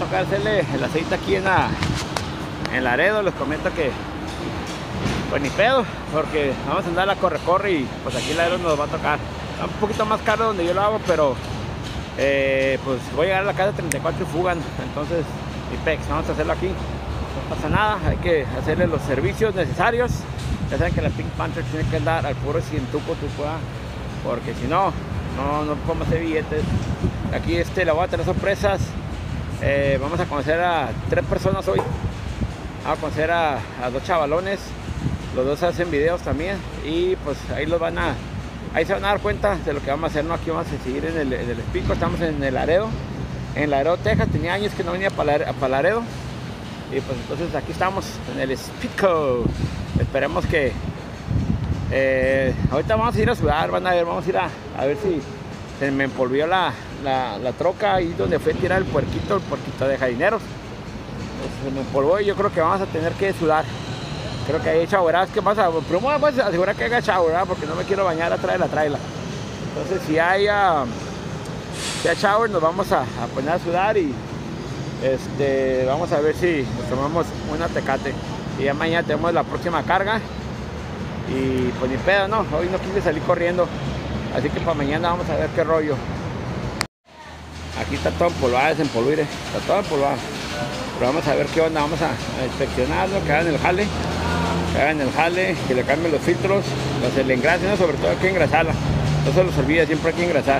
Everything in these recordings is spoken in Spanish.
tocar hacerle el aceite aquí en Laredo. Les comento que pues ni pedo, porque vamos a andar a corre y pues aquí en Laredo nos va a tocar. Está un poquito más caro donde yo lo hago, pero pues voy a llegar a la casa 34 y Fugan, entonces mi pex, vamos a hacerlo aquí. No pasa nada, hay que hacerle los servicios necesarios. Ya saben que la Pink Panther tiene que andar al puro cientuco, porque si no, no podemos hacer billetes. Aquí le voy a tener sorpresas. Vamos a conocer a 3 personas hoy. Vamos a conocer a 2 chavalones. Los 2 hacen videos también. Y pues ahí ahí se van a dar cuenta de lo que vamos a hacer, ¿no? Aquí vamos a seguir en el Speedco. Estamos en el Laredo, Texas. Tenía años que no venía para Laredo. Y pues entonces aquí estamos en el Speedco. Esperemos que ahorita vamos a ir a sudar, vamos a ir a ver si se me empolvió la troca ahí donde fue a tirar el puerquito de jardineros. Pues se me empolvó y yo creo que vamos a tener que sudar. Creo que hay shower, que pasa, primero pues asegurar que haga shower, porque no me quiero bañar atrás de la traila. Entonces si hay shower nos vamos a poner a sudar y vamos a ver si nos tomamos una Tecate. Y ya mañana tenemos la próxima carga. Y pues ni pedo, no, hoy no quise salir corriendo. Así que para mañana vamos a ver qué rollo. Aquí está todo empolvado, desempolvire. Está todo empolvado. Pero vamos a ver qué onda, vamos a inspeccionarlo, que hagan el jale. Que le cambien los filtros, el engrase, ¿no? Sobre todo hay que engrasarla. No se los olvida, siempre hay que engrasar.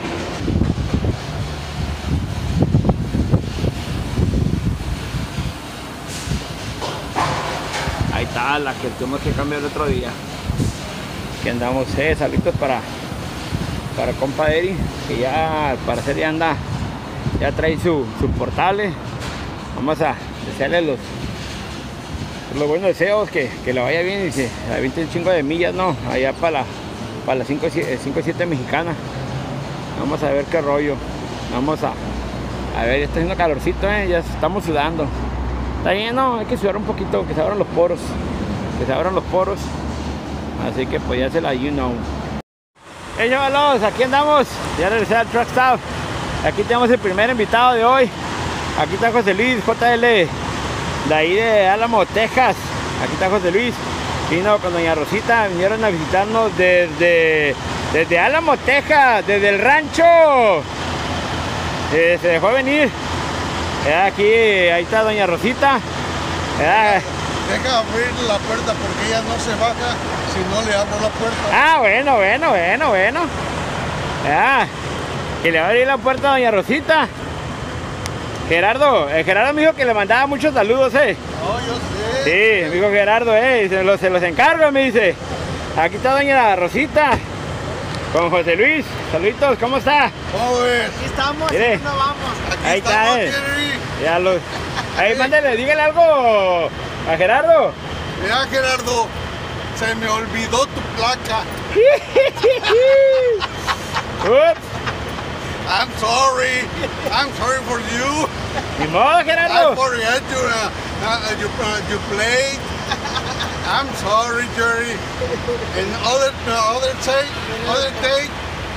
Ahí está la que tuvimos que cambiar el otro día. Que andamos salitos para compa Eri, que ya al parecer ya trae su portable. Vamos a desearle los buenos deseos, que le vaya bien y se aviente un chingo de millas, ¿no? Allá para la 5-7 mexicana. Vamos a ver qué rollo. Vamos a ver, está haciendo calorcito, ya estamos sudando. Está bien, ¿no? Hay que sudar un poquito, que se abran los poros. Así que pues ya se la Hey, chavalos, aquí andamos. Ya regresé al Truck Stop. Aquí tenemos el primer invitado de hoy. Aquí está José Luis, JL, de ahí de Álamo, Texas. Aquí está José Luis. Vino con doña Rosita, vinieron a visitarnos desde Álamo, Texas, desde el rancho. Se dejó venir. Aquí, ahí está doña Rosita. Deja abrir la puerta porque ella no se baja si no le abro la puerta. Ah, bueno. Que le va a abrir la puerta a doña Rosita. Gerardo me dijo que le mandaba muchos saludos, No, yo sé. Sí, me dijo Gerardo, se los encargo, me dice. Aquí está doña Rosita con José Luis. Saluditos, ¿cómo está? ¿Cómo ves? Aquí estamos, Mire. aquí no vamos. Aquí Ahí está, estamos, Ahí, mándale, dígale algo a Gerardo. Mira, Gerardo, se me olvidó tu placa. Ups, I'm sorry for you. ni modo, I Gerardo. forget you played. I'm sorry, Jerry. And other day,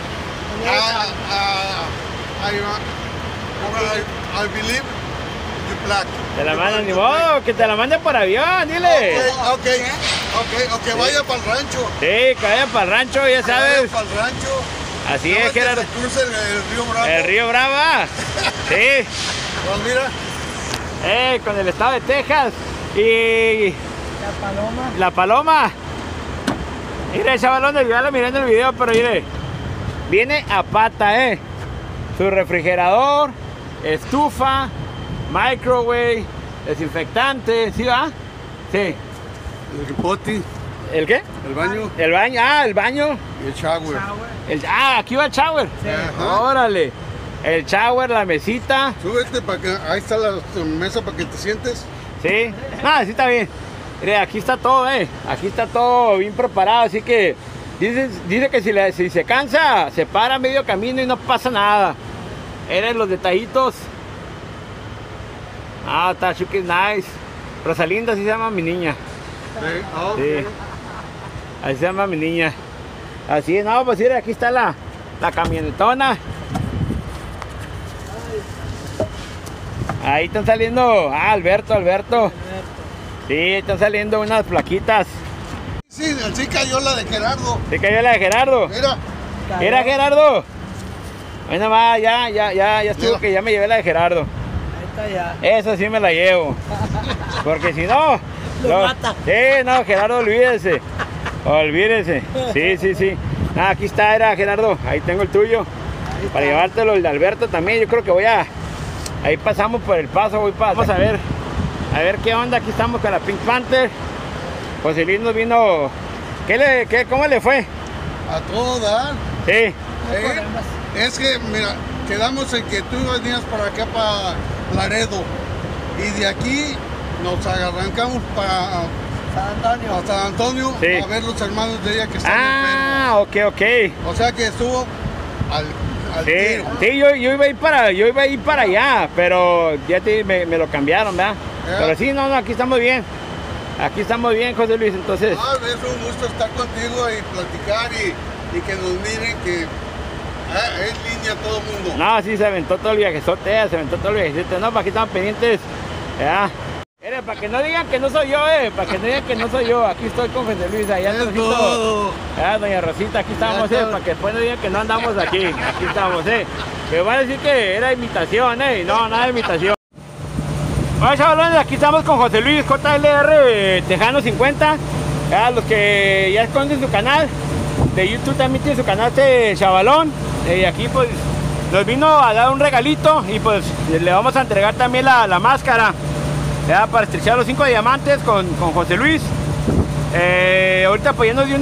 I believe you black. Te la mandan, ni modo, que te la manden por avión, dile. Ok, vaya para el rancho. Sí, que vaya para el rancho, ya sabes. Para el rancho. Así es, Gerardo. Se cruza el río Bravo. El río Brava. Sí. Pues mira. Con el estado de Texas. Y la paloma. Mire, chavalón, ya lo miré en el video, pero mire. Viene a pata, Su refrigerador, estufa, microwave, desinfectante, ¿sí va? Sí. El poti. ¿El qué? El baño. El baño, el baño. Y el shower. Aquí va el shower. Sí. Órale. El shower, la mesita. Súbete para que ahí está la mesa para que te sientes. Sí. Sí está bien. Mire, aquí está todo, Aquí está todo bien preparado, así que dice que si se cansa, se para a medio camino y no pasa nada. Eran los detallitos. Está chuki, nice. Rosalinda, así se llama mi niña. Sí. Así se llama mi niña. Así, no, pues mira, aquí está la camionetona. Ahí están saliendo, Alberto. Sí, están saliendo unas plaquitas. Sí cayó la de Gerardo. Sí cayó la de Gerardo. Mira Gerardo. Bueno, más, ya estuvo que ya me llevé la de Gerardo. Ahí está ya. Esa sí me la llevo. Porque si no... Lo mata. Sí, no, Gerardo, olvídese. Sí. Nada, aquí está, era Gerardo. Ahí tengo el tuyo. Para llevártelo, el de Alberto también. Yo creo que voy a... Ahí pasamos por el paso, vamos a ver qué onda. Aquí estamos con la Pink Panther. José Luis nos vino... ¿Cómo le fue? A todo dar. Sí. Es que, mira, quedamos en que tú venías para acá, para Laredo. Y de aquí nos arrancamos para San Antonio sí. A ver los hermanos de ella que están enfermos. Ok. O sea que estuvo al tiro. Sí, yo iba a ir para allá, pero ya me lo cambiaron, ¿verdad? Pero sí, no, aquí estamos bien. Aquí estamos bien, José Luis, entonces... Es un gusto estar contigo y platicar y que nos miren que es línea todo el mundo. No, sí, se aventó todo el viajezote, No, para aquí estamos pendientes. Ya. Mire, para que no digan que no soy yo, Aquí estoy con José Luis, allá atrásito. Doña Rosita, aquí estamos, para que después no digan que no andamos aquí. Aquí estamos, Me van a decir que era imitación, No, nada de imitación. Bueno, chavalones, aquí estamos con José Luis JLR Tejano 50. Los que ya esconden su canal de YouTube también tiene su canal este chavalón. Y aquí pues nos vino a dar un regalito y pues le vamos a entregar también la máscara para estrechar los 5 diamantes con José Luis. Ahorita pues ya nos dio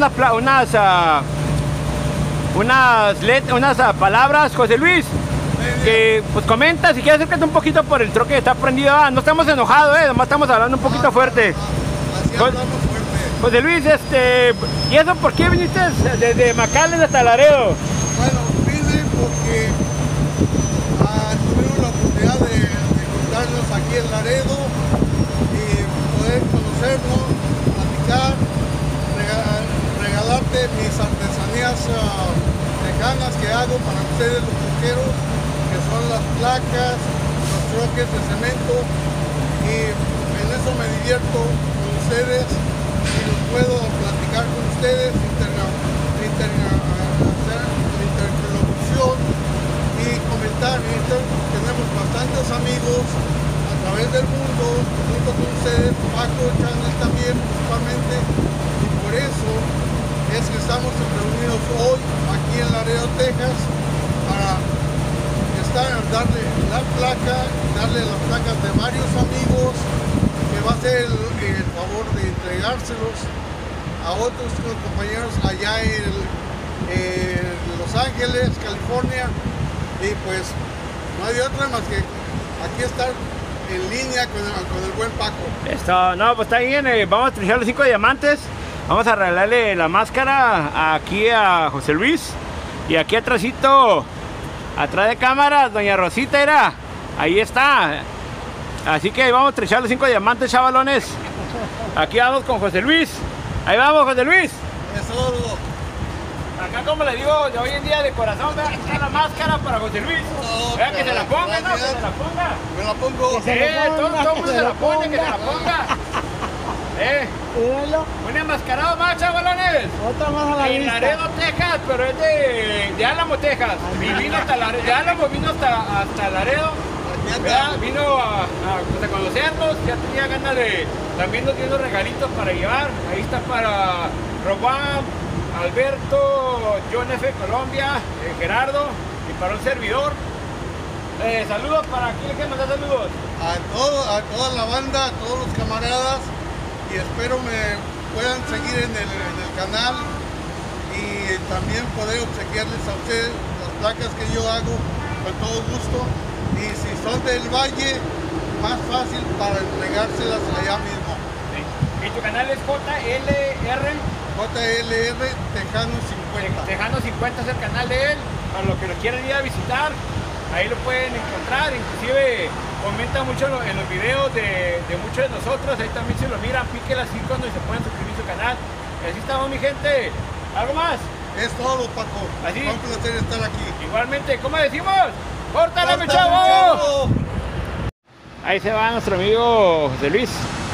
unas palabras, José Luis. Que pues comenta, si quieres acércate un poquito por el troque que está prendido. No estamos enojados, nomás estamos hablando un poquito fuerte. José Luis, ¿y eso por qué viniste desde McAllen hasta Laredo? Bueno, vine porque tuvimos la oportunidad de juntarnos aquí en Laredo y poder conocernos, platicar, regalarte mis artesanías tejanas que hago para ustedes los troqueros, que son las placas, los troques de cemento, y en eso me divierto con ustedes y los puedo platicar con ustedes, hacer interlocución y comentar. Tenemos bastantes amigos a través del mundo, junto con ustedes, Paco Channel también principalmente, y por eso es que estamos reunidos hoy aquí en Laredo, Texas, para darle las placas de varios amigos, que va a ser el favor de entregárselos a otros compañeros allá en Los Ángeles, California, y pues no hay otra más que aquí estar en línea con el buen Paco. No, pues está bien, vamos a estrechar los 5 diamantes, vamos a regalarle la máscara aquí a José Luis, y aquí atrásito, atrás de cámara, doña Rosita ahí está. Así que vamos a estrechar los 5 diamantes, chavalones. Aquí vamos con José Luis. Ahí vamos, José Luis. Eso. Acá, como le digo, de hoy en día de corazón, vea, aquí está la máscara para José Luis. Vea, que se la ponga, ¿no? Que se la ponga. Me la pongo. Todo el mundo se la pone, que se la ponga. Un enmascarado más, chavalones. Otra más a la en vista. Laredo, Texas, pero es de Álamo, Texas. Y vino hasta Laredo, de Álamo vino hasta Laredo. Ya vino a conocernos, ya tenía ganas de... También nos dio unos regalitos para llevar. Ahí está para Robán, Alberto, John F. Colombia, Gerardo y para un servidor. Saludos para quién que mandar saludos. A toda la banda, a todos los camaradas, y espero me puedan seguir en el canal y también poder obsequiarles a ustedes las placas que yo hago con todo gusto, y si son del Valle, más fácil para entregárselas allá mismo. Sí. Y tu canal es JLR Tejano 50. Tejano 50 es el canal de él, para los que lo quieran ir a visitar, ahí lo pueden encontrar. Inclusive comenta mucho en los videos de muchos de nosotros, ahí también se lo miran, piquen las iconos y se pueden suscribir a su canal. Y así estamos, mi gente. ¿Algo más? Es todo, Paco. Así. Un placer estar aquí. Igualmente, ¿cómo decimos? ¡Córtale, mi chavo! Ahí se va nuestro amigo José Luis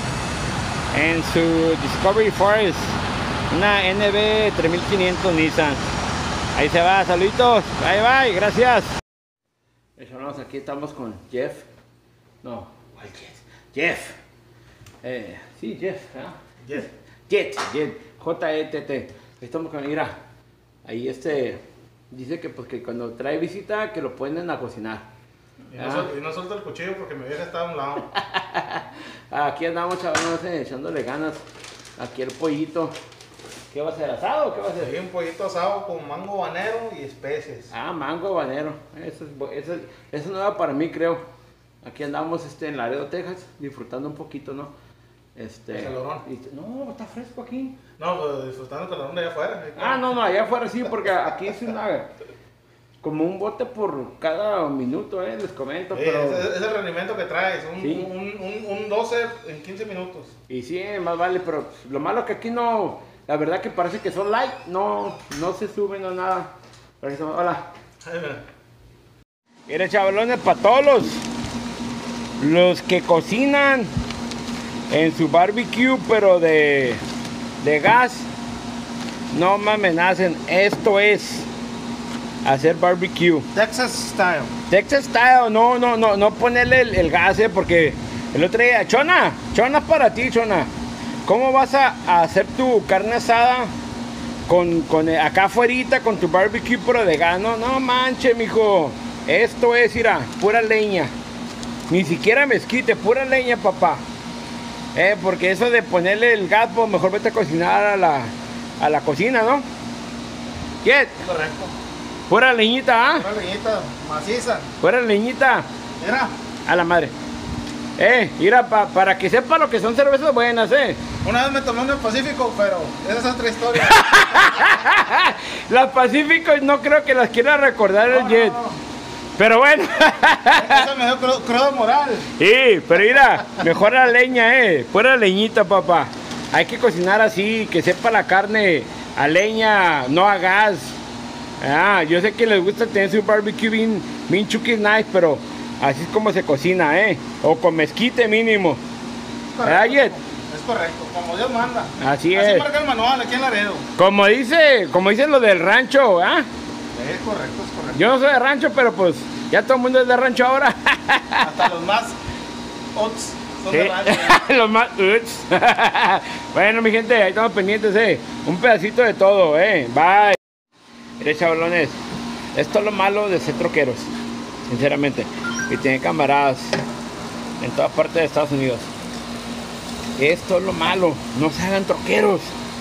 en su Discovery Forest, una NB 3500 Nissan. Ahí se va, saluditos, bye bye, gracias. Hermanos, aquí estamos con Jeff. No, ¿cuál Jeff? Jeff. Sí, Jeff, ¿eh? Jet, J-E-T-T. Estamos con, mira, ahí dice que pues que cuando trae visita que lo ponen a cocinar. Y no suelta el cuchillo porque mi vieja está a un lado. Aquí andamos, chavales, echándole ganas. Aquí el pollito. ¿Qué va a ser? ¿Asado o qué va a ser? Sí, un pollito asado con mango habanero y especies. Ah, mango habanero. Eso es nuevo para mí, creo. Aquí andamos en Laredo, Texas, disfrutando un poquito, ¿no? El calorón. No, está fresco aquí. No, pues disfrutando el calorón de allá afuera. Ah, no, allá afuera sí, porque aquí es como un bote por cada minuto, les comento. Sí, pero... es el rendimiento que traes, Sí. un 12 en 15 minutos. Y sí, más vale, pero lo malo es que aquí no, la verdad que parece que son light, no se suben o nada. Hola. Ay, mira. Miren, chavalones, para todos los que cocinan en su barbecue, pero de gas, no me amenacen. Esto es hacer barbecue Texas style. No ponerle el gas, porque el otro día, Chona para ti, Chona, ¿cómo vas a hacer tu carne asada con acá afuerita con tu barbecue pero de gas? No manches, mijo. Esto es, mira, pura leña. Ni siquiera mezquite, pura leña, papá. Porque eso de ponerle el gas, pues mejor vete a cocinar a la cocina, ¿no? ¿Qué? Correcto. Pura leñita, Una leñita maciza. Pura leñita. Mira, A la madre. Mira, para que sepa lo que son cervezas buenas, una vez me tomé una Pacífico, pero esa es otra historia. Las Pacíficos no creo que las quiera recordar el Jet. No. Pero bueno. Eso me dio crudo moral. Sí, pero mira, mejor la leña, pura leñita, papá. Hay que cocinar así, que sepa la carne a leña, no a gas. Yo sé que les gusta tener su barbecue bien chucky nice, pero así es como se cocina, O con mezquite mínimo. ¿Verdad, Jet? Es correcto, como Dios manda. Así Así es. marca el manual aquí en Laredo. Como dicen lo del rancho, Es correcto. Yo no soy de rancho, pero pues ya todo el mundo es de rancho ahora. Hasta los más ots son Sí. de rancho. Los más Bueno, mi gente, ahí estamos pendientes, un pedacito de todo, bye. Mire, chavalones, esto es lo malo de ser troqueros, sinceramente, y tener camaradas en toda parte de Estados Unidos. Esto es lo malo, no se hagan troqueros,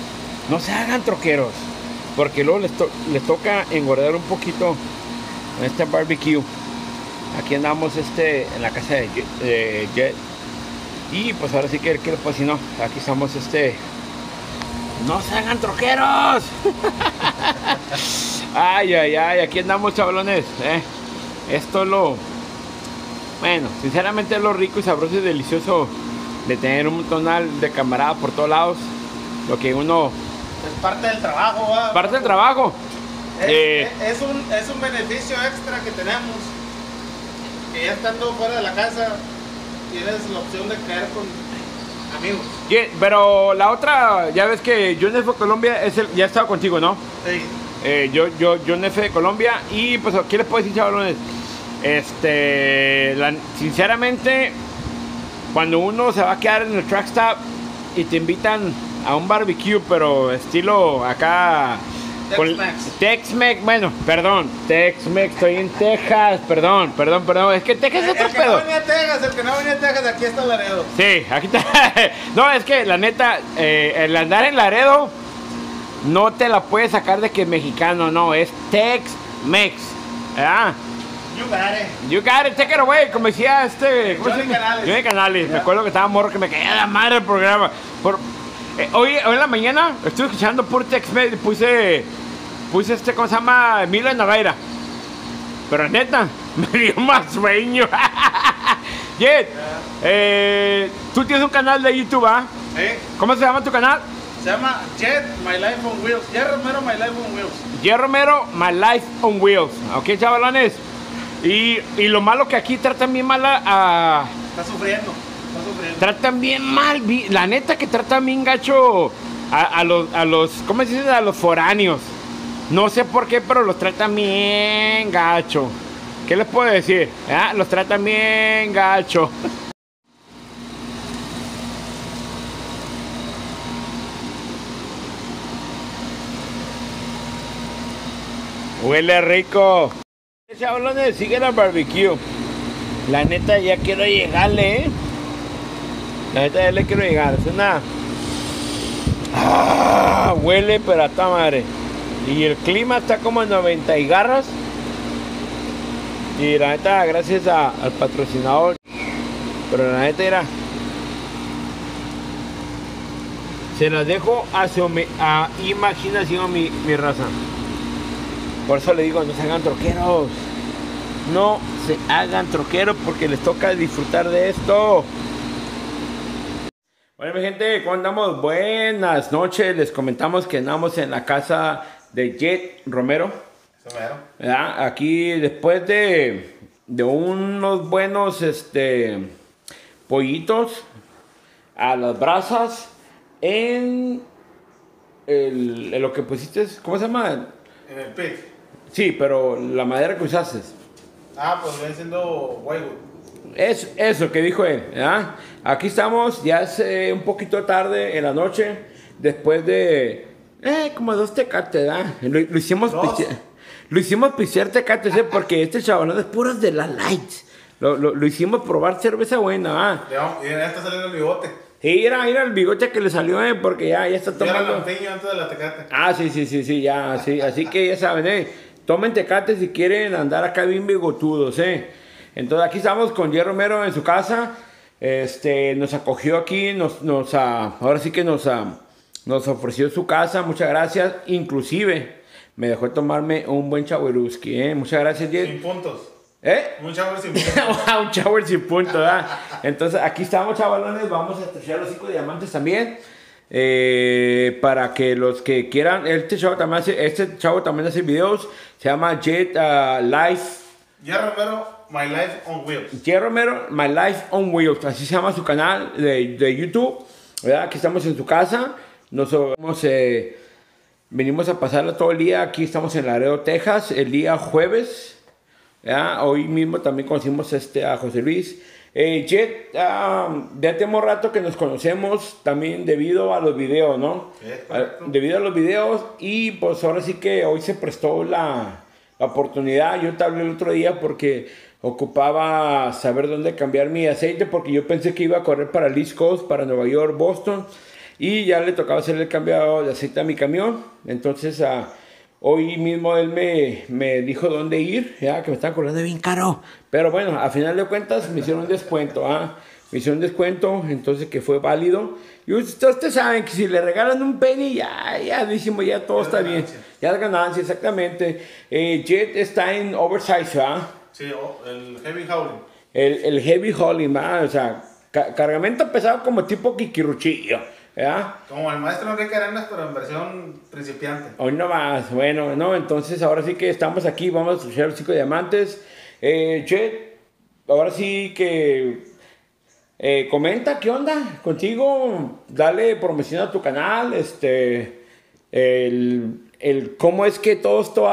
porque luego les toca engordar un poquito en este barbecue. Aquí andamos en la casa de Jet. Y pues ahora sí que pues si no, aquí estamos no se hagan troqueros. Ay, aquí andamos, chavalones, Esto es bueno, sinceramente es lo rico y sabroso y delicioso de tener un montón de camaradas por todos lados. Lo que uno... Es parte del trabajo, ¿va? Parte del trabajo. Es un beneficio extra que tenemos. Que ya estando fuera de la casa, tienes la opción de caer con amigos. Pero la otra, ya ves que John F. de Colombia ya estaba contigo, ¿no? Sí. John F. de Colombia. Y pues, ¿qué les puedo decir, chavalones? Sinceramente, cuando uno se va a quedar en el truck stop y te invitan a un barbecue, pero estilo acá Tex-Mex, bueno, perdón, Tex-Mex, estoy en Texas, perdón, es que Texas es otro pedo. El que no venía a Texas, aquí está Laredo. Sí, aquí está. No, es que la neta, el andar en Laredo no te la puedes sacar de que es mexicano, no, es Tex-Mex. You got it, take it away, como decía Johnny Canales. Me acuerdo que estaba morro que me caía la madre el programa. Hoy en la mañana estuve escuchando por Tex-Mex y puse ¿cómo se llama? Milo Nogueira. Pero neta, me dio más sueño. Jet, tú tienes un canal de YouTube, ¿Sí? ¿Cómo se llama tu canal? Se llama Jet, My Life on Wheels. Jet Romero, My Life on Wheels. Jet Romero, My Life on Wheels. Ok, chavalones. Y lo malo que aquí tratan bien mal a Está sufriendo. Tratan bien mal, la neta que tratan bien gacho a los, ¿cómo se dice? A los foráneos. No sé por qué, pero los tratan bien gacho. ¿Qué les puedo decir? Los tratan bien gacho. Huele rico. Chavalones, siguen al barbecue. La neta ya quiero llegarle, La neta ya le quiero llegar. Es una... huele pero a ta madre. Y el clima está como en 90 y garras. Y la neta, gracias al patrocinador. Pero la neta era... Se las dejo a imaginación mi raza. Por eso le digo, no se hagan troqueros. No se hagan troqueros porque les toca disfrutar de esto. Bueno, mi gente, ¿cómo andamos? Buenas noches. Les comentamos que andamos en la casa de Jet Romero. Aquí después de unos buenos pollitos a las brasas en lo que pusiste, ¿cómo se llama? En el pit. Sí, pero la madera que usaste. Pues viene siendo whitewood. Eso que dijo él, ¿verdad? Aquí estamos, ya es un poquito tarde en la noche, después de como 2 tecates, ¿verdad? Lo hicimos pistear tecates, porque este chaval es puros de la light. Lo hicimos probar cerveza buena, ¿verdad? Y ya está saliendo el bigote. Sí, mira el bigote que le salió, porque ya está tomando. Era lampiño antes de la tecate. Sí, ya, sí. Así que ya saben, tomen tecate si quieren andar acá bien bigotudos, Entonces aquí estamos con Jet Romero en su casa. Nos acogió aquí, ahora sí que nos ofreció su casa, muchas gracias. Inclusive me dejó tomarme un buen chaweruski, Muchas gracias, Jet. Sin puntos. Un shower sin puntos. Un shower sin puntos, ¿verdad? Entonces aquí estamos, chavalones. Vamos a estrechar los 5 diamantes también. Para que los que quieran, este chavo también hace videos. Se llama Jet Life. Jet Romero, My Life on Wheels. Jet Romero, My Life on Wheels. Así se llama su canal de YouTube, ¿verdad? Aquí estamos en su casa. Venimos a pasarla todo el día. Aquí estamos en Laredo, Texas, el día jueves. Hoy mismo también conocimos a José Luis. Jet, ya tenemos rato que nos conocemos también debido a los videos, ¿no? Debido a los videos, y pues ahora sí que hoy se prestó la oportunidad. Yo te hablé el otro día porque ocupaba saber dónde cambiar mi aceite, porque yo pensé que iba a correr para el East Coast, para Nueva York, Boston, y ya le tocaba hacer el cambio de aceite a mi camión. Entonces hoy mismo él me dijo dónde ir, que me estaba cobrando bien caro. Pero bueno, a final de cuentas me hicieron un descuento, Me hicieron un descuento, entonces que fue válido. Y ustedes saben que si le regalan un penny, ya decimos, ya todo está bien. Ya es ganancia, exactamente. Jet está en oversize, Sí, el heavy hauling. El heavy hauling, O sea, cargamento pesado como tipo Kikiruchillo. Como el maestro Enrique Arenas, pero en versión principiante. Hoy no más, bueno, no, entonces ahora sí que estamos aquí, vamos a estudiar los 5 diamantes. Jet, ahora sí que comenta qué onda contigo, dale promoción a tu canal, cómo es que todo esto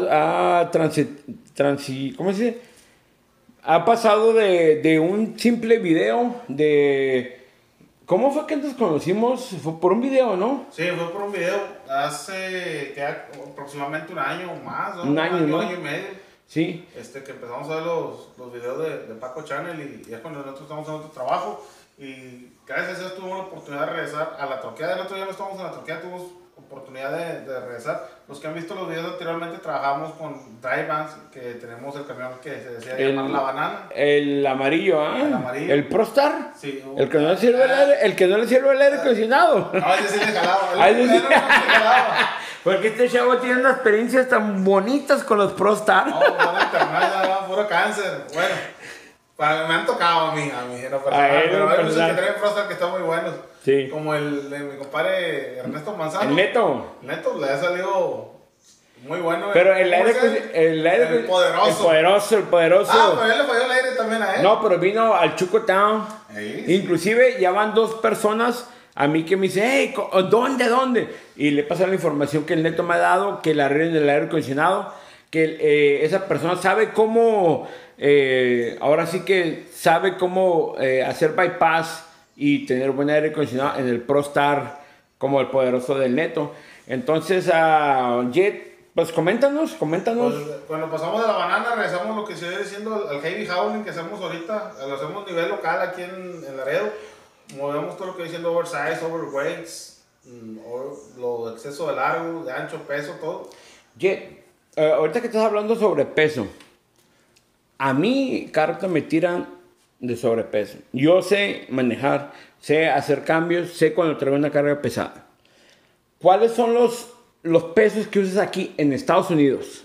¿cómo se dice? Ha pasado de un simple video de... ¿Cómo fue que nos conocimos? Fue por un video, ¿no? Sí, fue por un video hace aproximadamente un año o más, ¿no? Un año, ¿no? Un año y medio. Sí. Que empezamos a ver los videos de Paco Channel, y es cuando nosotros estamos en otro trabajo, y gracias a Dios tuvimos la oportunidad de regresar a la troqueada. El otro día no estábamos en la troqueada, tuvimos oportunidad de regresar. Los que han visto los videos anteriormente, trabajamos con Drive Vans, que tenemos el camión que se decía llamar La Banana. El amarillo, El amarillo. El ProStar. Sí. El que no le sirve el aire acondicionado. No, ese sí le jalaba. Porque este chavo tiene unas experiencias tan bonitas con los ProStar. No, puro cáncer. Bueno, me han tocado a mí, en lo personal, pero hay muchos que traen ProStar que están muy buenos. Sí. Como el de mi compadre Ernesto Manzano. El Neto Le ha salido Muy bueno. Pero el aire, el poderoso. El poderoso. Ah, pero él le falló el aire también a él. No, pero vino al Chuco Town. Sí. Inclusive ya van 2 personas a mí que me dicen, hey, ¿dónde? Y le pasa la información que el Neto me ha dado, que la arreglen del aire acondicionado, que esa persona sabe cómo, ahora sí que sabe cómo hacer bypass y tener buen aire acondicionado en el ProStar, como el poderoso del Neto. Entonces, Jet, pues coméntanos. Pues, cuando pasamos de la banana, regresamos lo que se viene diciendo al heavy hauling que hacemos ahorita, lo hacemos a nivel local aquí en Laredo. Movemos todo lo que viene diciendo oversize, overweights, lo de exceso de largo, de ancho, peso, todo. Jet, ahorita que estás hablando sobre peso, a mí, cartas me tiran de sobrepeso. Yo sé manejar, sé hacer cambios, sé cuando traigo una carga pesada. ¿Cuáles son los pesos que usas aquí en Estados Unidos?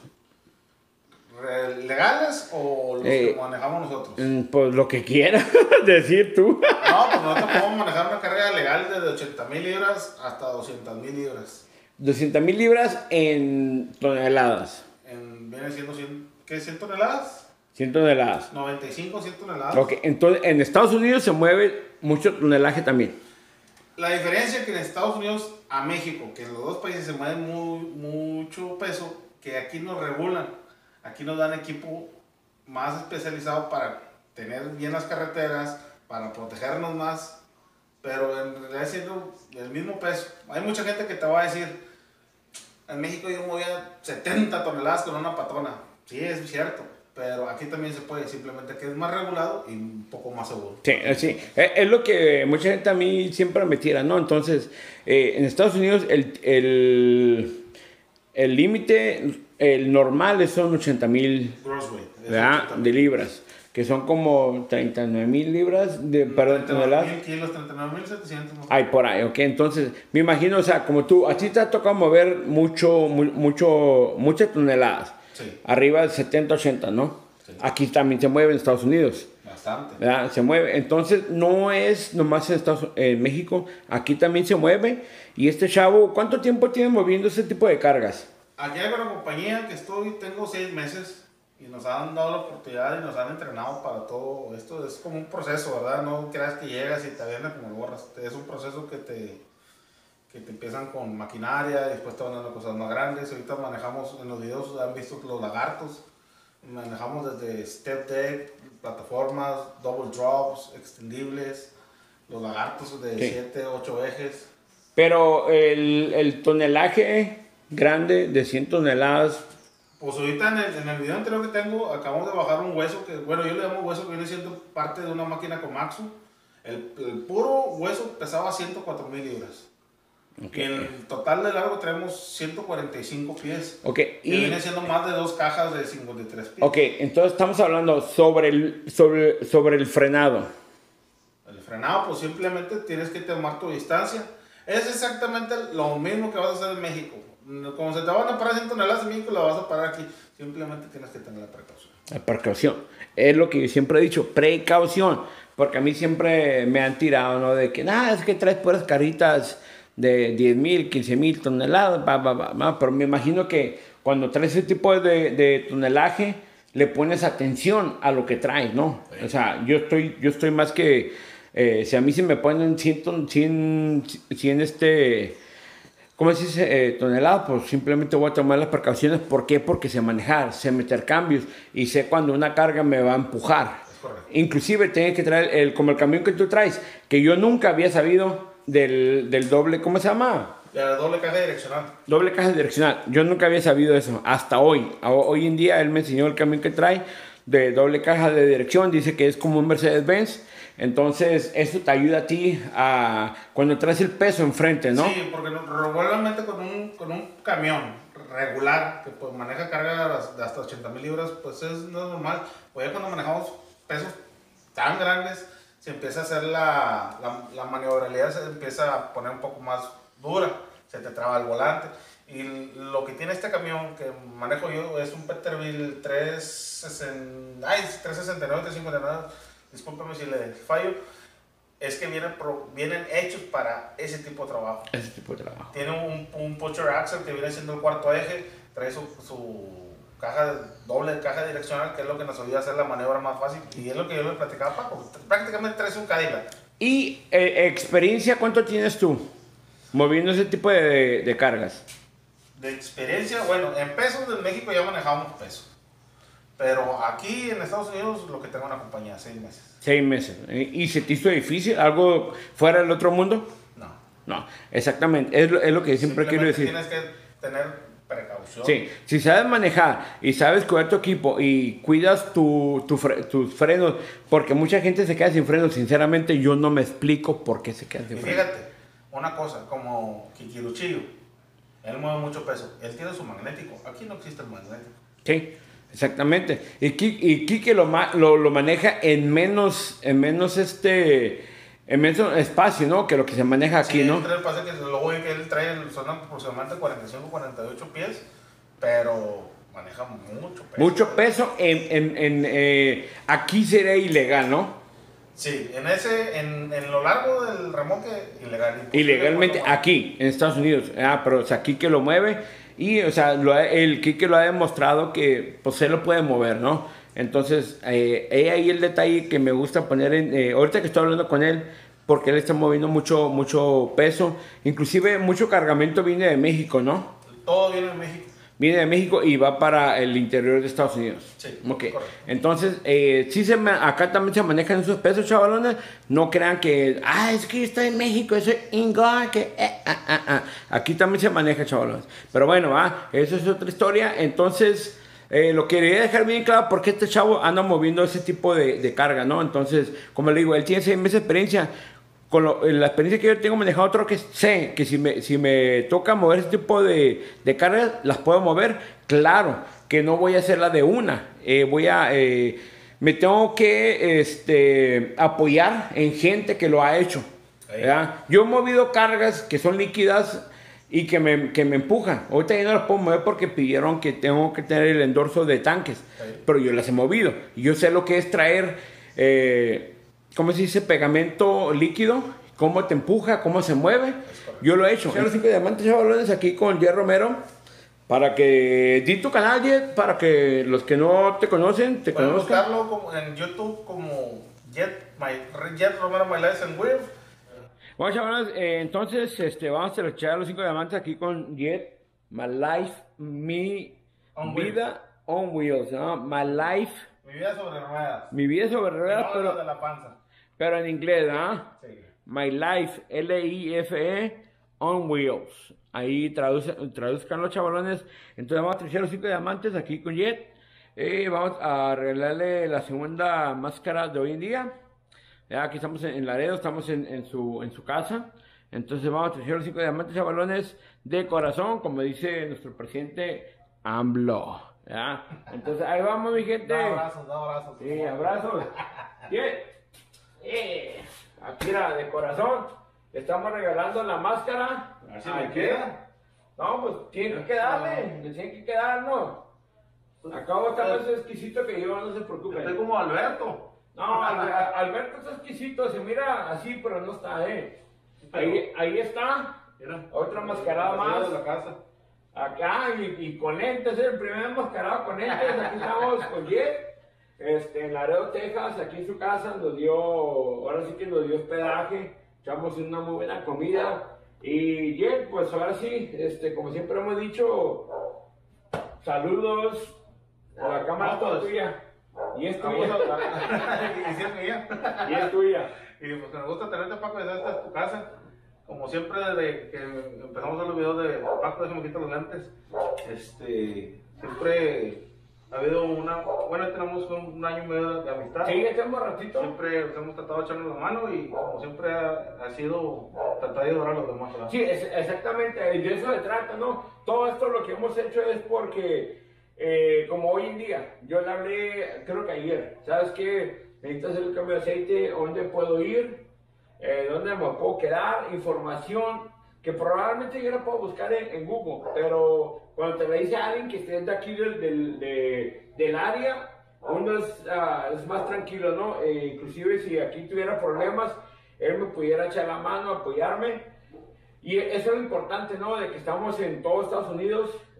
¿Legales o los que manejamos nosotros? Pues lo que quieras decir tú. No, pues nosotros podemos manejar una carga legal desde 80,000 libras hasta 200,000 libras. 200,000 libras en toneladas. Viene siendo 100 toneladas. 100 toneladas. 95, 100 toneladas. Ok, entonces en Estados Unidos se mueve mucho tonelaje también. La diferencia es que en Estados Unidos a México, que en los dos países se mueve mucho peso, que aquí nos regulan. Aquí nos dan equipo más especializado para tener bien las carreteras, para protegernos más, pero en realidad siendo el mismo peso. Hay mucha gente que te va a decir, en México yo movía 70 toneladas con una patona. Sí, es cierto, pero aquí también se puede, simplemente que es más regulado y un poco más seguro. Sí, sí. Es lo que mucha gente a mí siempre me tira, ¿no? Entonces, en Estados Unidos el límite, el normal son 80,000 de libras, que son como 39,000 libras de toneladas. 39,000 kilos, 39,700. ¿No? Ay, por ahí, ok. Entonces, me imagino, o sea, como tú, a ti te ha tocado mover muchas toneladas. Sí. Arriba de 70, 80, ¿no? Sí. Aquí también se mueve en Estados Unidos. Bastante. ¿Verdad? Se mueve. Entonces, no es nomás en México, aquí también se mueve. Y este chavo, ¿cuánto tiempo tiene moviendo ese tipo de cargas? Aquí hay una compañía que tengo 6 meses y nos han dado la oportunidad y nos han entrenado para todo esto. Es como un proceso, ¿verdad? No creas que llegas y te vienen como borras. Es un proceso que te empiezan con maquinaria y después te van dando cosas más grandes. Ahorita manejamos, en los videos han visto los lagartos. Manejamos desde step deck, plataformas, double drops, extendibles, los lagartos de 7, 8 ejes. Pero el tonelaje grande de 100 toneladas. Pues ahorita en el video anterior que tengo, acabamos de bajar un hueso que, bueno, yo le llamo hueso que viene siendo parte de una máquina Komatsu. El puro hueso pesaba 104,000 libras. Okay. Y en el total de largo tenemos 145 pies. Okay. Que viene siendo más de 2 cajas de 53 pies. Ok, entonces estamos hablando sobre el frenado. El frenado, pues simplemente tienes que tomar tu distancia. Es exactamente lo mismo que vas a hacer en México. Como se te van a parar 100 toneladas en México, la vas a parar aquí. Simplemente tienes que tener la precaución. La precaución. Es lo que yo siempre he dicho, precaución. Porque a mí siempre me han tirado, ¿no? De que, nada, es que traes puras caritas de 10,000, 15,000 toneladas, pero me imagino que cuando traes ese tipo de tonelaje, le pones atención a lo que traes, ¿no? Sí. O sea, yo estoy más que, si a mí se me ponen 100 ¿cómo se dice? Toneladas, pues simplemente voy a tomar las precauciones. ¿Por qué? Porque sé manejar, sé meter cambios y sé cuando una carga me va a empujar. Inclusive tienes que traer, como el camión que tú traes, que yo nunca había sabido del doble, ¿cómo se llama? La doble caja direccional. Doble caja direccional. Yo nunca había sabido eso, hasta hoy. Hoy en día él me enseñó el camión que trae de doble caja de dirección. Dice que es como un Mercedes-Benz. Entonces, eso te ayuda a ti cuando traes el peso enfrente, ¿no? Sí, porque regularmente con un camión regular que pues maneja carga de hasta 80,000 libras, pues no es normal. Pues ya cuando manejamos pesos tan grandes, se empieza a hacer la maniobrabilidad, se empieza a poner un poco más dura, se te traba el volante. Y lo que tiene este camión que manejo yo es un Peterbilt 369, 359, discúlpeme si le fallo, es que vienen hechos para ese tipo de trabajo. Ese tipo de trabajo. Tiene un pusher axle que viene siendo el cuarto eje, trae su caja, doble caja direccional, que es lo que nos ayuda a hacer la maniobra más fácil. Y es lo que yo le platicaba a Paco. Prácticamente traes un Cadillac. ¿Y experiencia cuánto tienes tú moviendo ese tipo de cargas? De experiencia, bueno, en pesos en México ya manejábamos pesos. Pero aquí en Estados Unidos lo que tengo una compañía, 6 meses. 6 meses. ¿Y se te hizo difícil? ¿Algo fuera del otro mundo? No. No, exactamente. Es lo que siempre quiero decir. Tienes que tener precaución. Sí, si sabes manejar y sabes cuidar tu equipo y cuidas tus frenos, porque mucha gente se queda sin frenos, sinceramente yo no me explico por qué se quedan sin frenos. Fíjate, una cosa, como Kikiruchillo, él mueve mucho peso, él tiene su magnético, aquí no existe el magnético. Sí, exactamente. Y Kike lo maneja en menos espacio, ¿no? Que lo que se maneja aquí, sí, ¿no? Él trae, que luego que él trae, son aproximadamente 45, 48 pies, pero maneja mucho peso. Mucho peso aquí sería ilegal, ¿no? Sí, en lo largo del remolque, ilegal. Ilegalmente aquí, en Estados Unidos. Pero o sea, Kike lo mueve y, o sea, el Kike lo ha demostrado que, pues, se lo puede mover, ¿no? Entonces, ahí el detalle que me gusta poner ahorita que estoy hablando con él, porque él está moviendo mucho peso, inclusive mucho cargamento viene de México, ¿no? Todo viene de México. Viene de México y va para el interior de Estados Unidos. Sí, okay. Correcto. Entonces, sí acá también se manejan esos pesos, chavalones. No crean que, es que está en México, eso es inga, que aquí también se maneja, chavalones. Pero bueno, eso es otra historia. Entonces, lo quería dejar bien claro porque este chavo anda moviendo ese tipo de carga, ¿no? Entonces, como le digo, él tiene 6 meses de experiencia. Con la experiencia que yo tengo manejado troques, sé que si me toca mover ese tipo de cargas, las puedo mover. Claro que no voy a hacerla de una. Me tengo que apoyar en gente que lo ha hecho. Yo he movido cargas que son líquidas y que me empujan. Ahorita ya no las puedo mover porque pidieron que tengo que tener el endorso de tanques. Pero yo las he movido. Y yo sé lo que es traer... ¿cómo se dice? Pegamento líquido, cómo te empuja, cómo se mueve. Yo lo he hecho. Los 5 diamantes, chavalones, aquí con Jet Romero. Para que di tu canal, Jet, para que los que no te conocen, te pueden conozcan. buscarlo en YouTube como Jet Romero My Life and Wheel. Bueno, chavalones, entonces vamos a echar los 5 diamantes aquí con Jet. My Life, Mi Vida on Wheels, ¿no? My Life. Mi vida sobre ruedas. Mi vida sobre ruedas, no, pero de la panza. Pero en inglés, ¿ah? Sí. My Life, Life, on Wheels. Ahí traduzcan los chavalones. Entonces vamos a traer los 5 diamantes aquí con Jet. Vamos a arreglarle la segunda máscara de hoy en día. Ya, aquí estamos en Laredo, estamos en su casa. Entonces vamos a traer los 5 diamantes, chavalones, de corazón, como dice nuestro presidente AMLO. ¿Ya? Entonces ahí vamos, mi gente. Da abrazos. Sí, abrazos. Bien. Aquí era de corazón. Estamos regalando la máscara. Así me queda. No, pues tiene que quedarle. Le tiene que quedar, ¿no? Acabo está más exquisito que yo, no se preocupen. Estoy como Alberto. No, Alberto está exquisito. Se mira así, pero no está, Ahí está. Mira, otra mascarada más. De la casa. Acá y con lentes, el primer enmascarado con lentes. Aquí estamos con Jet. En Laredo, Texas, aquí en su casa, ahora sí que nos dio hospedaje, echamos una muy buena comida. Y Jet, pues ahora sí, como siempre hemos dicho, saludos, la cámara es toda tuya. Y es tuya. Y es tuya. Y pues me gusta tenerte, Paco, desde esta tu casa. Como siempre, desde que empezamos a hacer los videos de Paco, déjame quitar los lentes. Siempre ha habido tenemos un año y medio de amistad. Sí, echamos ratito. Siempre hemos tratado de echarnos la mano y como siempre ha sido tratar de ayudar a los demás, ¿verdad? Sí, exactamente, de eso se trata, ¿no? Todo esto lo que hemos hecho es porque, como hoy en día, yo le hablé, creo que ayer, ¿sabes qué? Necesito hacer el cambio de aceite, ¿dónde puedo ir? ¿Dónde me puedo quedar? Información que probablemente yo la puedo buscar en Google, pero cuando te la dice alguien que esté de aquí del área, uno es más tranquilo, ¿no? Inclusive si aquí tuviera problemas, él me pudiera echar la mano, apoyarme. Y eso es lo importante, ¿no? De que estamos en todos Estados Unidos.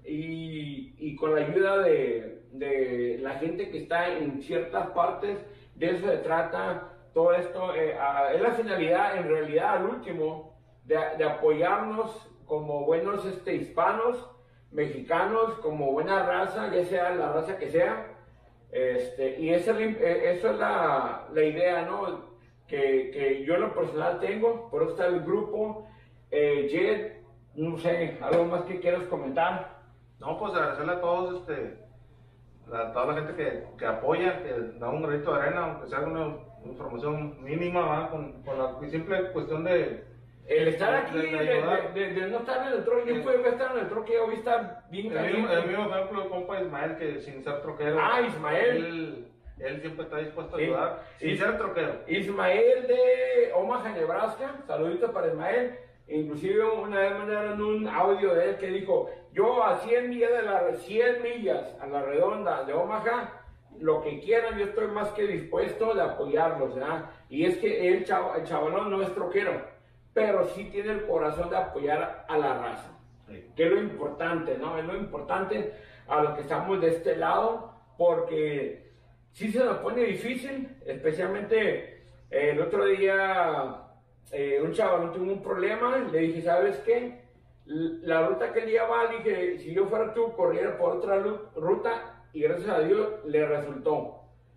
y con la ayuda de la gente que está en ciertas partes, de eso se trata todo esto. Es la finalidad, en realidad, al último, de apoyarnos como buenos hispanos, mexicanos, como buena raza, ya sea la raza que sea. Y eso es la idea, ¿no? Que yo en lo personal tengo. Por eso está el grupo. Jed, no sé, algo más que quieras comentar. No, pues agradecerle a todos, a toda la gente que apoya, que da un granito de arena, aunque sea una información mínima, ¿verdad? Con la simple cuestión de... El estar aquí, de no estar en el troque, yo puedo estar en el troque, hoy está bien caliente. El mismo ejemplo del compa Ismael, que sin ser troquero, Ismael. Él siempre está dispuesto a ayudar, sin ser troquero. Ismael de Omaha, Nebraska, saluditos para Ismael. Inclusive una vez mandaron un audio de él que dijo: yo a 100 millas a la redonda de Omaha, lo que quieran, yo estoy más que dispuesto de apoyarlos, ¿verdad? Y es que el chavalón no es troquero, pero sí tiene el corazón de apoyar a la raza, sí, que es lo importante, ¿no? Es lo importante a los que estamos de este lado, porque sí se nos pone difícil, especialmente el otro día un chavalón tuvo un problema, le dije, ¿sabes qué? La ruta que él lleva, dije, si yo fuera tú, corriera por otra ruta, y gracias a Dios le resultó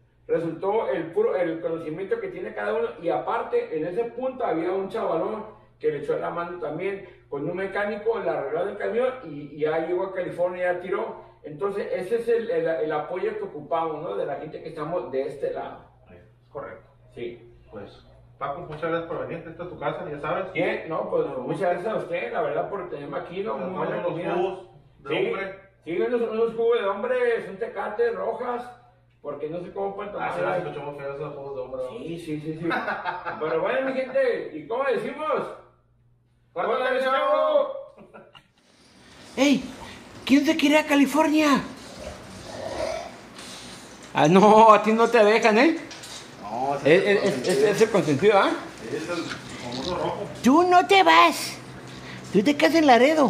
el conocimiento que tiene cada uno. Y aparte, en ese punto había un chavalón que le echó la mano también con un mecánico, le arregló el camión y ya llegó a California, ya tiró. Entonces ese es el apoyo que ocupamos, ¿no? De la gente que estamos de este lado. Es correcto. Sí. Pues Paco, muchas gracias por venir. Esta es tu casa, ya sabes. Bien, no, pues muchas gracias a usted, la verdad, por tenerme aquí, ¿no? Muy buena comida. Jugos de hombre. Sí, unos jugos de hombre, son tecates, rojas, porque no sé cómo pueden tomar. Sí, nos escuchamos feos esos jugos de hombre. Sí. Pero bueno, mi gente, ¿y cómo decimos? ¡Córtale, chavo! ¡Ey! ¿Quién se quiere ir a California? Ah, no, a ti no te dejan, ¿eh? No, es el consentido, ¿ah? Es el famoso rojo. Tú no te vas. Tú te quedas en Laredo.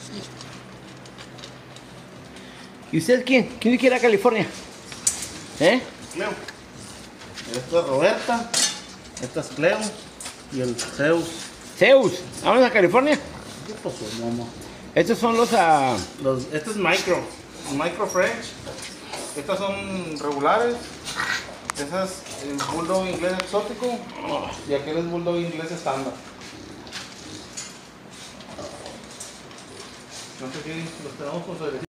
¿Y usted quién? ¿Quién quiere ir a California? ¿Eh? Cleo. Esta es Roberta. Esta es Cleo. Y el Zeus. Zeus, ¿vamos a California? ¿Qué pasó, mamá? Estos son los Este es Micro French. Estas son regulares. Ese es el bulldog inglés exótico. Y aquel es bulldog inglés estándar. No sé qué los tenemos con su